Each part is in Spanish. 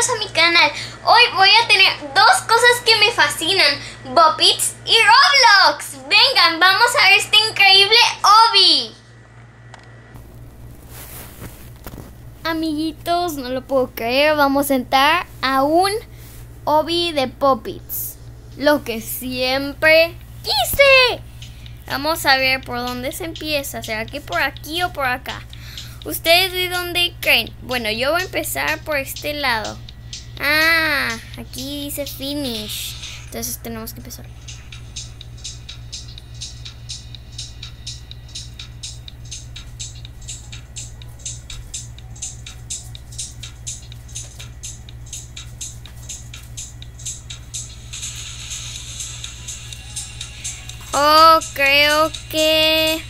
bienvenidos a mi canal. Hoy voy a tener dos cosas que me fascinan: Boppets y Roblox. Vengan, vamos a ver este increíble Obby. Amiguitos, no lo puedo creer, vamos a entrar a un Obby de Boppets. Lo que siempre quise. Vamos a ver por dónde se empieza. ¿Será que por aquí o por acá? ¿Ustedes de dónde creen? Bueno, yo voy a empezar por este lado. Ah, aquí dice finish. Entonces tenemos que empezar. Oh, creo que...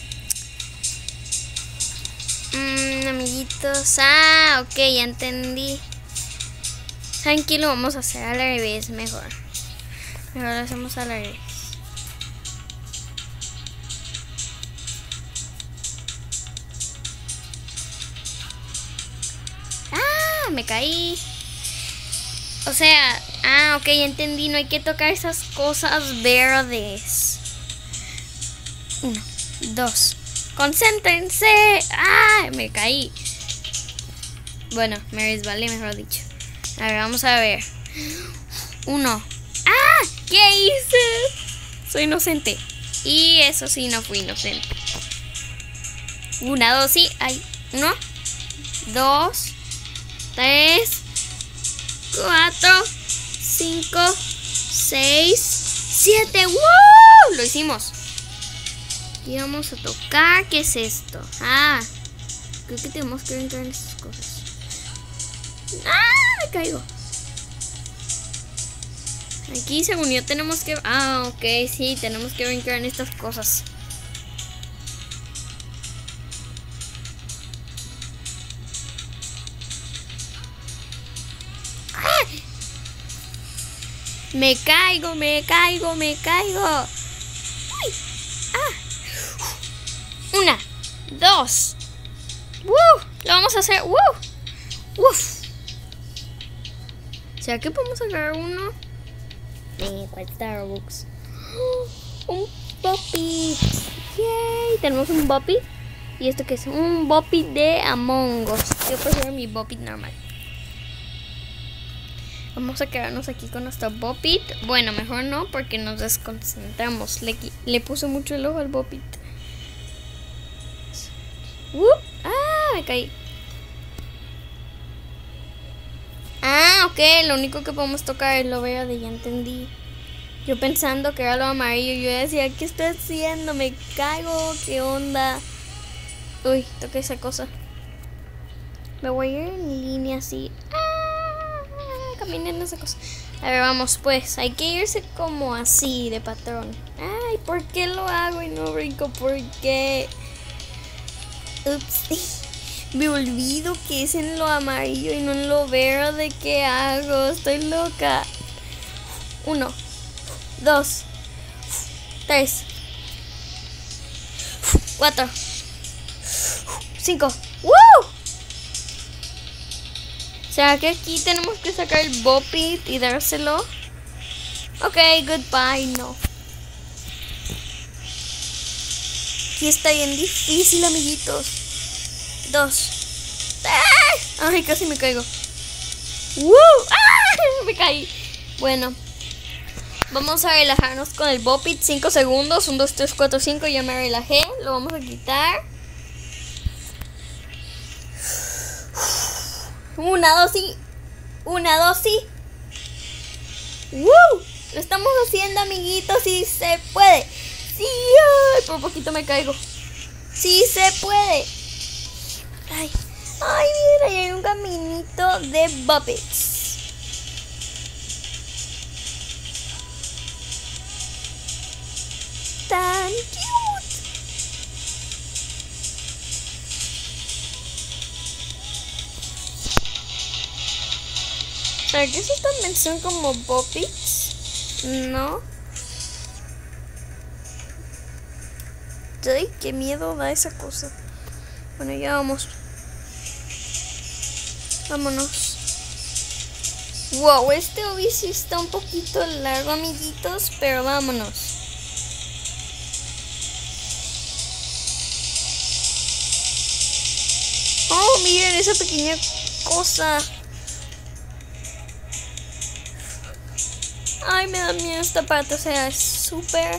amiguitos. Ah, ok, ya entendí. ¿Saben qué? Lo vamos a hacer al revés mejor. Mejor lo hacemos al revés. Ah, me caí. O sea, ok, ya entendí. No hay que tocar esas cosas verdes. 1, 2. ¡Concéntrense! ¡Ah! Me caí. Bueno, me resbalé, mejor dicho. A ver, vamos a ver. 1. ¡Ah! ¿Qué hice? Soy inocente. Y eso sí, no fui inocente. 1, 2, sí. Ay. 1, 2, 3, 4, 5, 6, 7. ¡Woo! Lo hicimos. Y vamos a tocar. ¿Qué es esto? Ah, creo que tenemos que entrar en estas cosas. ¡Ah! Me caigo. Aquí según yo tenemos que... Ah, ok, sí, tenemos que brincar en estas cosas. ¡Ah! Me caigo, me caigo, me caigo. ¡Uy! ¡Ah! 1, 2. Lo vamos a hacer. Uf. ¿Será que podemos agarrar uno? ¿Cuál Starbucks? Un Boppet. Yay. Tenemos un Boppet. ¿Y esto qué es? Un Boppet de Among Us. Yo prefiero mi Boppet normal. Vamos a quedarnos aquí con nuestro Boppet. Bueno, mejor no, porque nos desconcentramos. Le puse mucho el ojo al Boppet. Ah, me caí. Ah, ok, lo único que podemos tocar es lo verde, ya entendí. Yo pensando que era lo amarillo, yo decía, ¿qué estoy haciendo? Me caigo, ¿qué onda? Uy, toqué esa cosa. Me voy a ir en línea así. Ah, caminé en esa cosa. A ver, vamos pues, hay que irse como así, de patrón. Ay, ¿por qué lo hago y no brinco? ¿Por qué? Ups. Me olvido que es en lo amarillo y no en lo verde. ¿Qué hago? Estoy loca. 1, 2, 3, 4, 5. ¿Será que aquí tenemos que sacar el Boppet y dárselo? Ok, goodbye. No. Aquí está bien difícil, amiguitos. 2. Ay, casi me caigo. Me caí. Bueno, vamos a relajarnos con el Boppet. 5 segundos. 1, 2, 3, 4, 5. Ya me relajé. Lo vamos a quitar. 1, 2, sí. 1, 2, sí. Lo estamos haciendo, amiguitos. Sí se puede. Sí. Ay, por poquito me caigo. Sí se puede. Ay, mira, ahí hay un caminito de Boppets. Tan cute. ¿Para qué eso también son como Boppets? No. Ay, qué miedo da esa cosa. Bueno, ya vamos. Vámonos. Wow, este obvio sí está un poquito largo, amiguitos, pero vámonos. Oh, miren esa pequeña cosa. Ay, me da miedo esta parte, o sea, es súper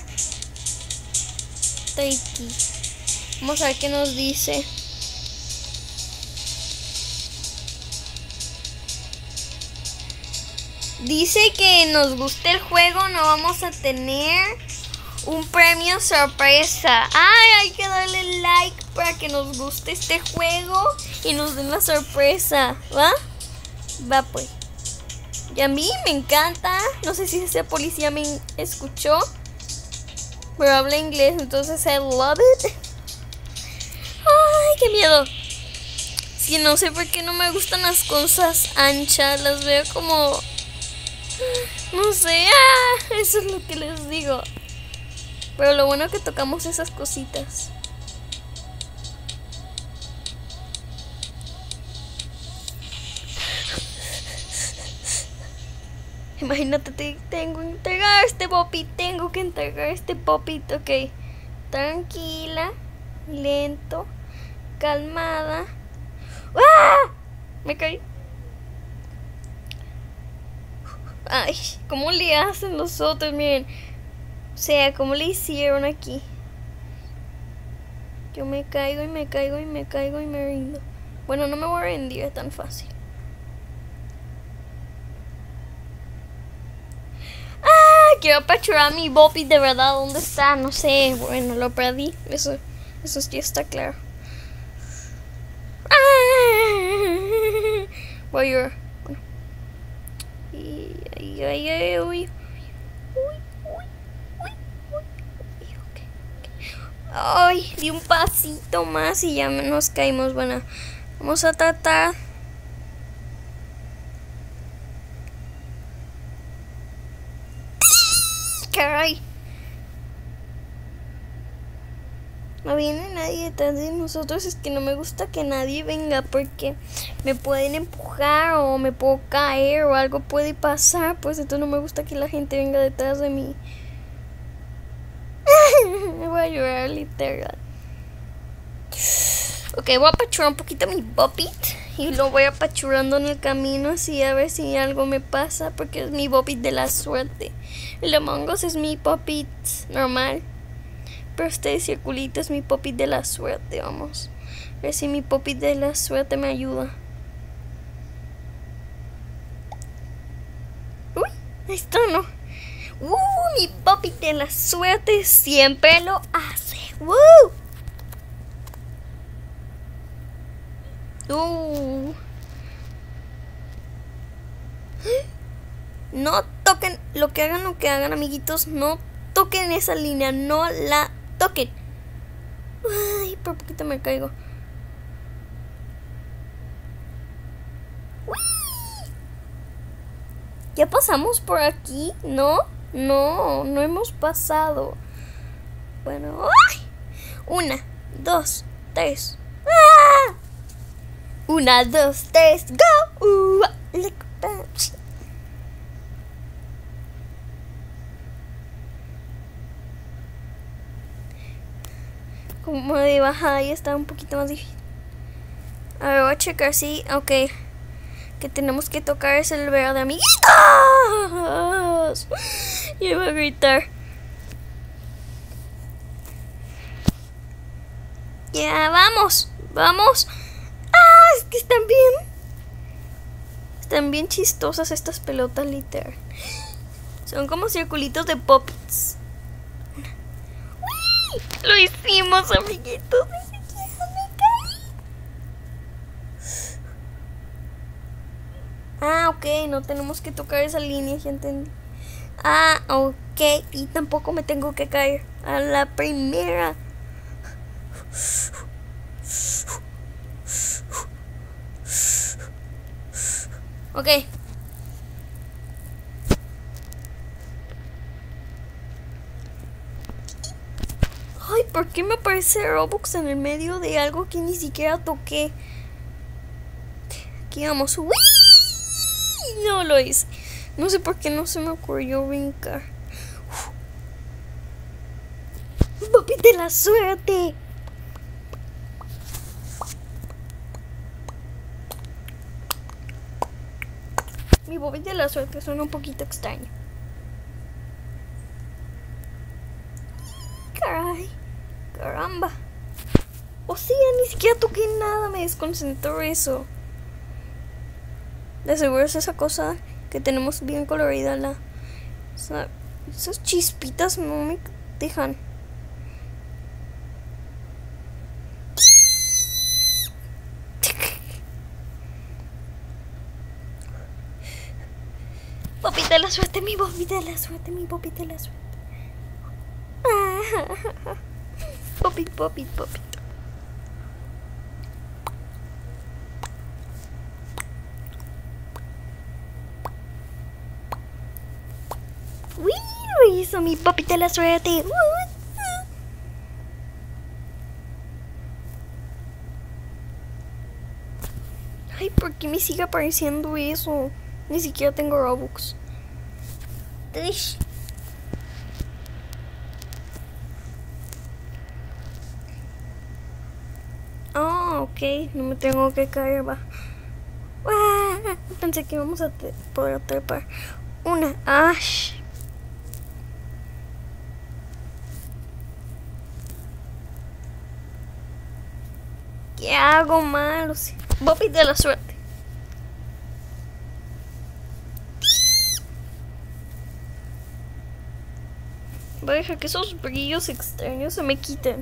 tricky. Vamos a ver qué nos dice. Dice que nos guste el juego, no vamos a tener un premio sorpresa. Ay, hay que darle like para que nos guste este juego y nos den la sorpresa, ¿va? Va pues. Y a mí me encanta. No sé si ese policía me escuchó, pero habla inglés, entonces I love it. Ay, qué miedo. Sí, no sé por qué no me gustan las cosas anchas. Las veo como... no sé, eso es lo que les digo. Pero lo bueno es que tocamos esas cositas. Imagínate, tengo que entregar este popit. Tengo que entregar este popit, ok. Tranquila, lento, calmada. ¡Ah! Me caí. Ay, ¿cómo le hacen los otros? Miren. O sea, ¿cómo le hicieron aquí? Yo me caigo y me caigo y me caigo y me rindo. Bueno, no me voy a rendir tan fácil. ¡Ah! Quiero apachurrar a mi Bobby, de verdad. ¿Dónde está? No sé. Bueno, lo perdí. Eso ya está claro. ¡Ah! Voy a llorar. Bueno. Uy. Ay, di un pasito más y ya nos caímos. Bueno, vamos a tratar. Caray. No viene nadie detrás de nosotros. Es que no me gusta que nadie venga porque me pueden empujar o me puedo caer o algo puede pasar. Pues entonces no me gusta que la gente venga detrás de mí. Me voy a llorar literal. Ok, voy a apachurar un poquito mi Bobit y lo voy apachurrando en el camino así a ver si algo me pasa, porque es mi Bobit de la suerte. El Among Us es mi Bobit normal, pero este circulito es mi Bobit de la suerte. Vamos a ver si mi Bobit de la suerte me ayuda. Uy, ahí está, ¿no? Mi Bobit de la suerte siempre lo hace. No toquen, lo que hagan, amiguitos, no toquen esa línea, no la toquen. Ay, por poquito me caigo. ¿Ya pasamos por aquí? No hemos pasado. Bueno, ¡ay! 1, 2, 3. ¡Ah! 1, 2, 3, go. Como de bajada y está un poquito más difícil. A ver, voy a checar si, ok, que tenemos que tocar es el verde, amiguitos. Y iba a gritar. Ya, vamos. Es que están bien chistosas estas pelotas, literal. Son como circulitos de pops. Lo hicimos, amiguitos. Ok, no tenemos que tocar esa línea, ya entendí. Ok, y tampoco me tengo que caer a la primera. Ok. Ay, ¿por qué me aparece Robux en el medio de algo que ni siquiera toqué? Aquí vamos. ¡Uy! No lo hice. No sé por qué no se me ocurrió brincar. Bobby de la suerte. Mi Bobby de la suerte suena un poquito extraño. Caray, caramba. O sea, ni siquiera toqué nada, me desconcentró eso. De seguro es esa cosa que tenemos bien colorida esas chispitas no me dejan. Bobby de la suerte, mi Bobby de la suerte, mi Bobby de la suerte. Bobby, Bobby, Bobby. Uy, lo hizo mi Bobby de la suerte. Ay, ¿por qué me sigue apareciendo eso? Ni siquiera tengo Robux. Oh, ok, no me tengo que caer, va. Pensé que íbamos a poder trepar. Una Ash. ¿Qué hago mal? O sea, Bobby de la suerte. Voy a dejar que esos brillos extraños se me quiten.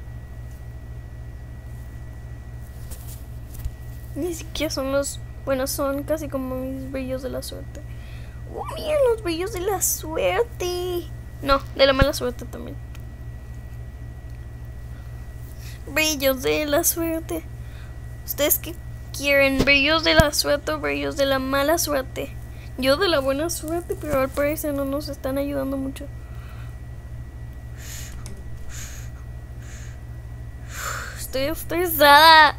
Ni siquiera son los... Bueno, son casi como mis brillos de la suerte. ¡Oh, miren los brillos de la suerte! No, de la mala suerte también. Brillos de la suerte. ¿Ustedes qué quieren? ¿Brillos de la suerte o brillos de la mala suerte? Yo de la buena suerte, pero al parecer no nos están ayudando mucho. Estoy estresada.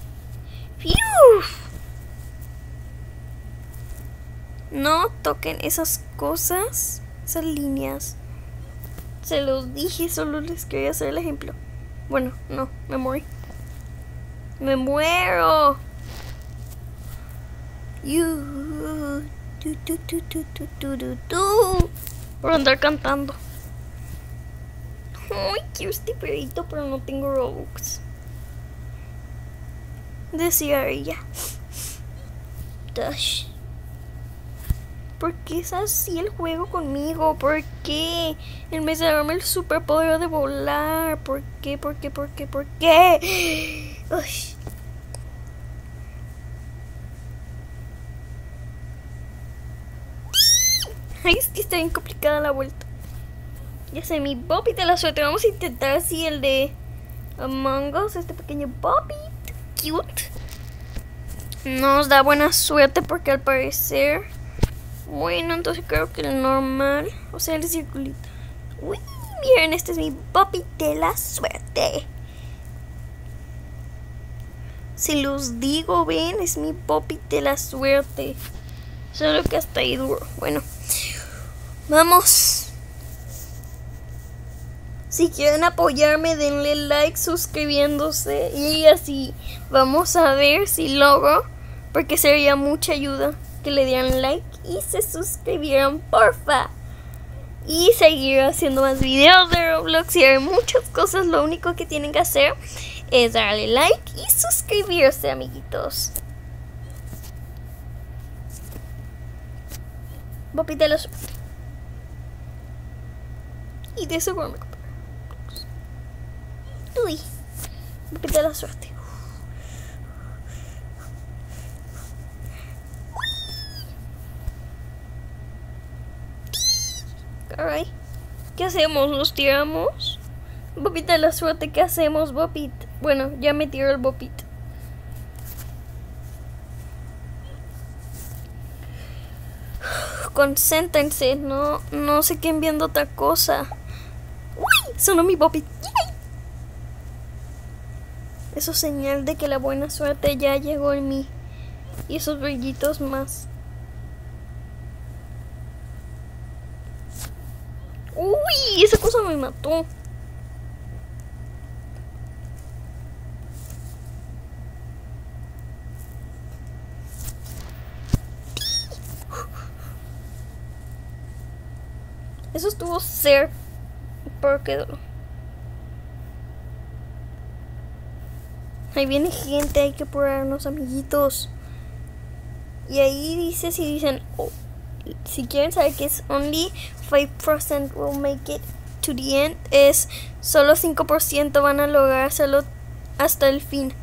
No toquen esas cosas, esas líneas. Se los dije, solo les quería hacer el ejemplo. Bueno, no, me morí. Me muero. Por andar cantando. Ay, quiero este perrito, pero no tengo Robux. Decía ella. Dash. ¿Por qué es así el juego conmigo? ¿Por qué? En vez de darme el superpoder de volar. ¿Por qué? ¿Por qué? ¿Por qué? ¿Por qué? Uy. Ay, es que está bien complicada la vuelta. Ya sé, mi Bobby de la suerte. Vamos a intentar así el de Among Us. Este pequeño Bobby cute nos da buena suerte porque al parecer... Bueno, entonces creo que el normal, o sea, el circulito. Uy, miren, este es mi Bobby de la suerte. Si los digo, ven, es mi Bobby de la suerte. Solo que hasta ahí duro. Bueno, vamos. Si quieren apoyarme, denle like, suscribiéndose y así vamos a ver si logro, porque sería mucha ayuda que le dieran like y se suscribieran, porfa. Y seguir haciendo más videos de Roblox y hay muchas cosas. Lo único que tienen que hacer es darle like y suscribirse, amiguitos. Bobby de la suerte. Y de seguro me compré. Uy, Bobby de la suerte. Caray, ¿qué hacemos? ¿Nos tiramos? Bobby de la suerte, ¿qué hacemos, Bobby? Bueno, ya me tiró el Bobby. Concéntrense, no se queden viendo otra cosa. ¡Uy! Sonó mi Bobby. ¡Yay! Eso es señal de que la buena suerte ya llegó en mí. Y esos brillitos más. me mató. Eso estuvo cerca. Porque ahí viene gente, hay que apurarnos, amiguitos. Y ahí dice, si dicen, oh, si quieren saber que es only 5% will make it to the end, es solo 5% van a lográrselo hasta el fin.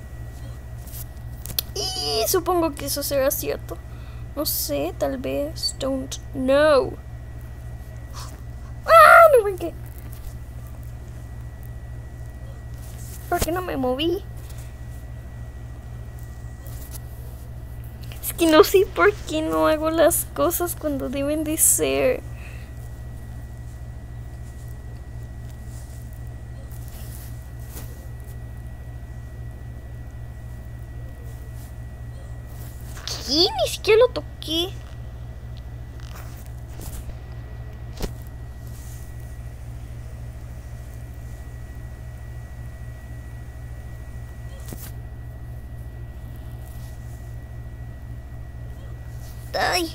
Y supongo que eso será cierto. No sé, tal vez. Don't know. ¡Ah! Me brinqué. ¿Por qué no me moví? Es que no sé por qué no hago las cosas cuando deben de ser. ¿Qué? Ni siquiera lo toqué. Ay.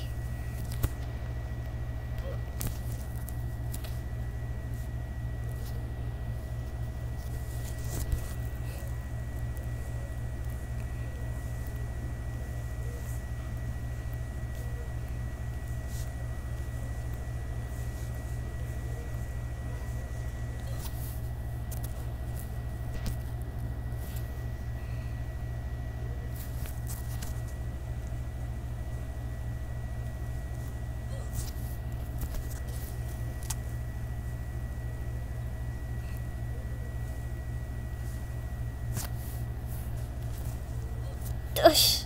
Ush.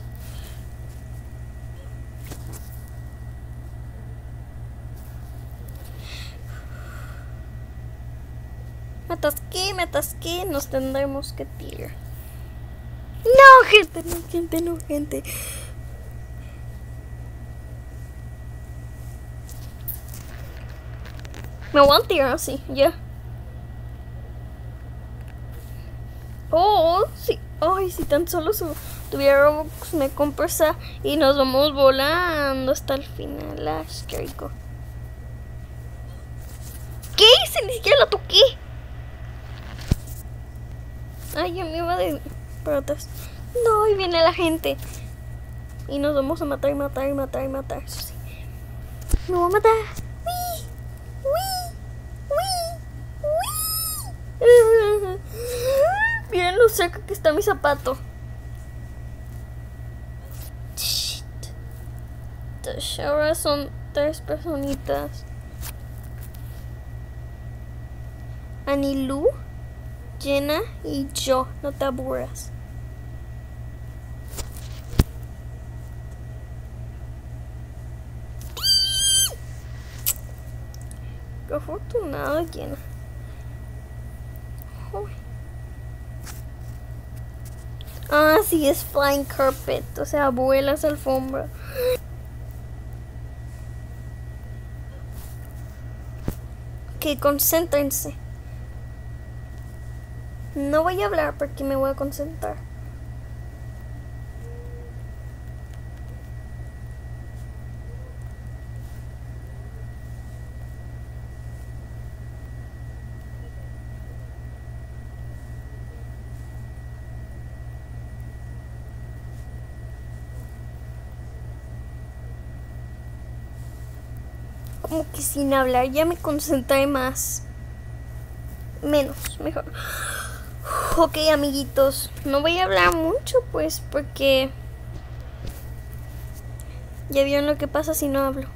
Me atasqué, nos tendremos que tirar. No, gente, no, gente, no, gente. Me voy a tirar así, ya. Oh, sí. Ay, si tan solo tuviera Robux me compro esa y nos vamos volando hasta el final. Ash, qué rico. ¿Qué hice? Ni siquiera la toqué. Ay, yo me iba de para atrás. No, y viene la gente. Y nos vamos a matar y matar y matar y matar. Eso sí. Me voy a matar. ¡Uy! ¡Uy! ¡Uy! ¡Uy! Miren lo cerca que está mi zapato. Shit. Ahora son 3 personitas. Anilú, Jenna y yo. No te aburras. Qué afortunada, Jenna. Uy. Ah, sí, es flying carpet. O sea, vuelas alfombra. Ok, concéntrense. No voy a hablar porque me voy a concentrar. Como que sin hablar ya me concentré más. Menos, mejor. Ok, amiguitos, no voy a hablar mucho pues porque ya vieron lo que pasa si no hablo.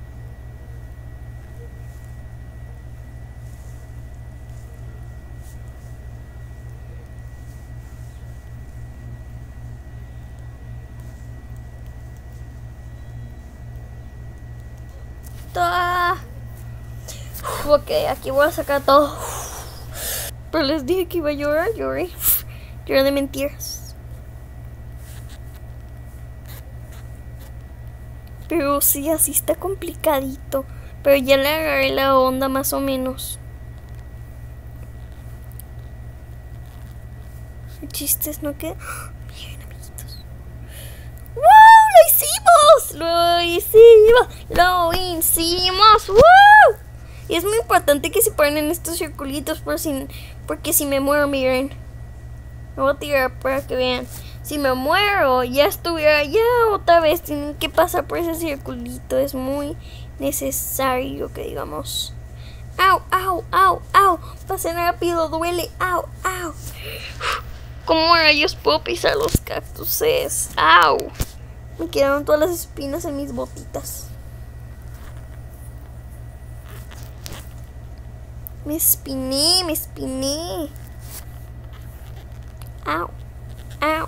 Ok, aquí voy a sacar todo. Pero les dije que iba a llorar, lloré. Lloré de mentiras. Pero sí, así está complicadito. Pero ya le agarré la onda más o menos. El chiste es no que... Miren, amiguitos. ¡Wow! ¡Lo hicimos! ¡Lo hicimos! ¡Wow! Y es muy importante que se paren en estos circulitos porque si me muero, miren. Me voy a tirar para que vean. Si me muero, ya estuviera allá otra vez. Tienen que pasar por ese circulito. Es muy necesario que digamos. ¡Au, au, au, au! Pasen rápido, duele. ¡Au, au! ¿Cómo rayos puedo pisar los cactuses? ¡Au! Me quedaron todas las espinas en mis botitas. Me espiné. ¡Au! ¡Au!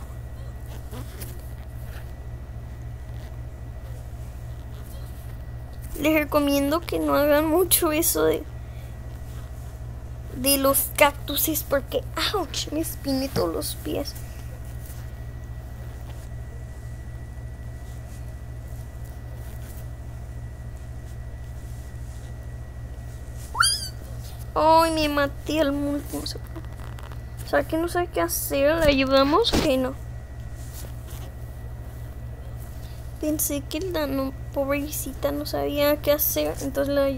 Les recomiendo que no hagan mucho eso de los cactuses porque ¡ouch! Me espiné todos los pies. Ay, me maté al último. O sea, que no sé qué hacer. ¿Le ayudamos? Que no. Pensé que la pobrecita no sabía qué hacer. Entonces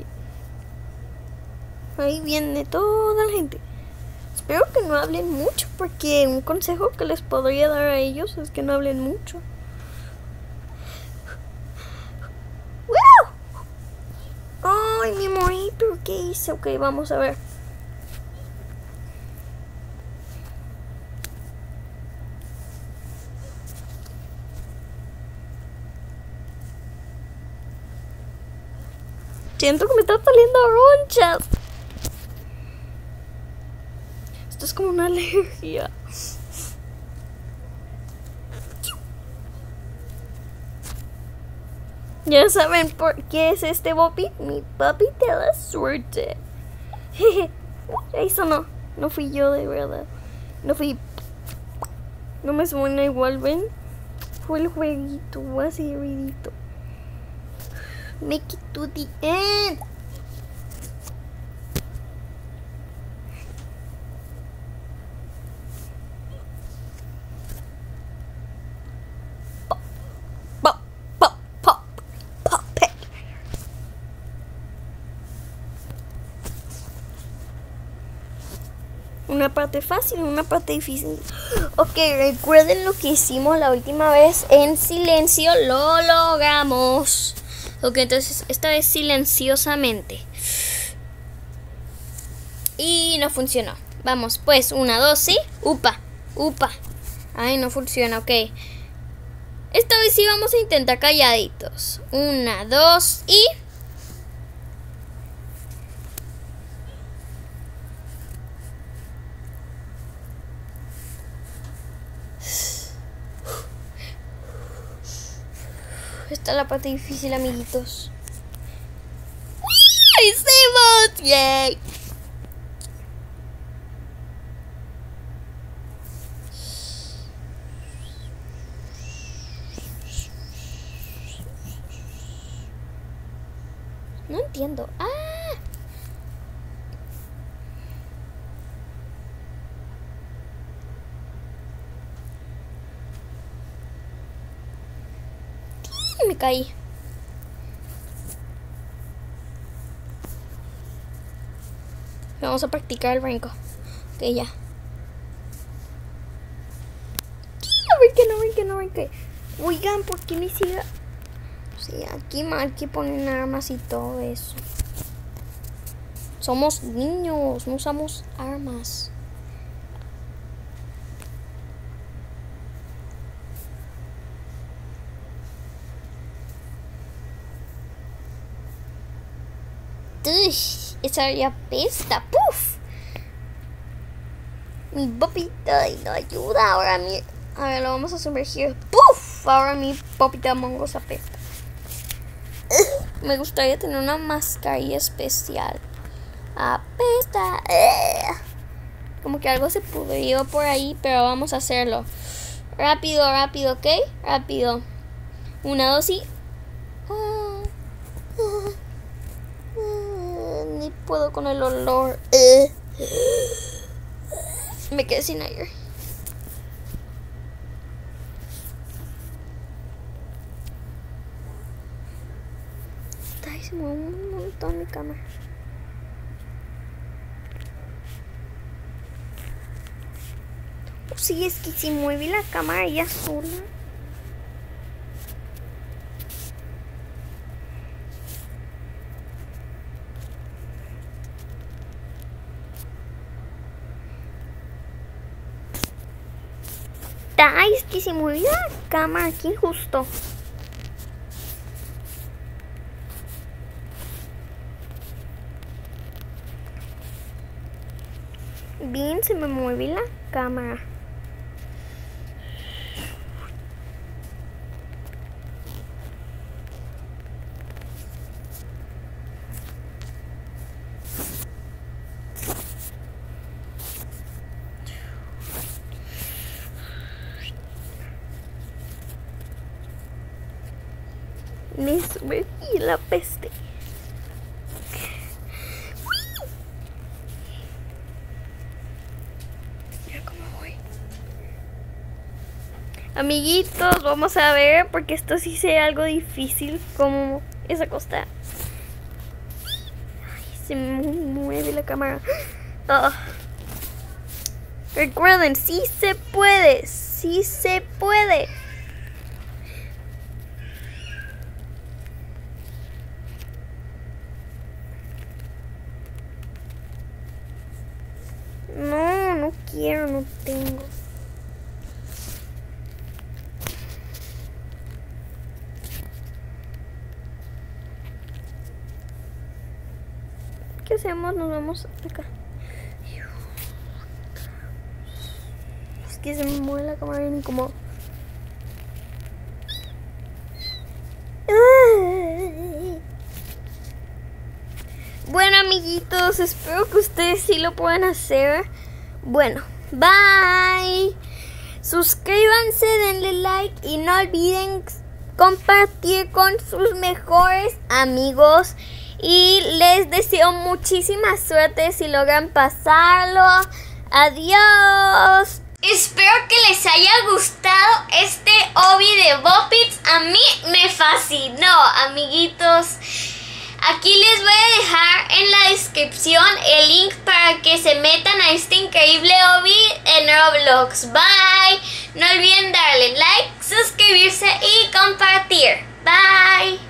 ahí viene toda la gente. Espero que no hablen mucho, porque un consejo que les podría dar a ellos es que no hablen mucho. ¡Wow! ¡Ay, me morí! ¿Pero qué hice? Ok, vamos a ver. Siento que me están saliendo ronchas. Esto es como una alergia. Ya saben por qué es este papi. Mi papi te da suerte. Eso no fui yo de verdad. No me suena igual, ¿ven? Fue el jueguito, así de ruidito. Make it to the end. Una parte fácil y una parte difícil. Ok, recuerden lo que hicimos la última vez. En silencio lo logramos. Ok, entonces esta vez silenciosamente. Y no funcionó. Vamos, pues, 1, 2, sí. Upa. Ay, no funciona, ok. Esta vez sí vamos a intentar calladitos. 1, 2 y... Esta es la parte difícil, amiguitos. ¡Lo hicimos! ¡Yay! No entiendo. ¡Ah! Me caí. Vamos a practicar el brinco. Ok, ya. No brinqué. Oigan, ¿por qué me sigue? Sí, aquí marqué ponen armas y todo eso. Somos niños, no usamos armas. Esa ya apesta. ¡Puf! Mi papita y no ayuda. Ahora lo vamos a sumergir. ¡Puf! Ahora mi papita mongos apesta. Me gustaría tener una mascarilla especial. Apesta. Como que algo se pudrió por ahí, pero vamos a hacerlo. Rápido, ¿ok? Rápido. 1, 2 y... Ni puedo con el olor. Me quedé sin aire. se mueve un montón mi cámara. Sí, es que si mueve la cámara ella sola. Ay, es que se mueve la cámara, qué injusto. Bien, se me mueve la cámara. Me sumergí en la peste. Mira cómo voy. Amiguitos, vamos a ver, porque esto sí sea algo difícil, como es acostar. Ay, se me mueve la cámara. Oh. Recuerden, sí se puede, sí se puede. No, no quiero, no tengo. ¿Qué hacemos? Nos vamos acá. Es que se me mueve la cámara bien como... Bueno, amiguitos, espero que ustedes sí lo puedan hacer. Bueno, bye. Suscríbanse, denle like y no olviden compartir con sus mejores amigos. Y les deseo muchísima suerte si logran pasarlo. Adiós. Espero que les haya gustado este hobby de Boppets. A mí me fascinó, amiguitos. Aquí les voy a dejar en la descripción el link para que se metan a este increíble hobby en Roblox. Bye. No olviden darle like, suscribirse y compartir. Bye.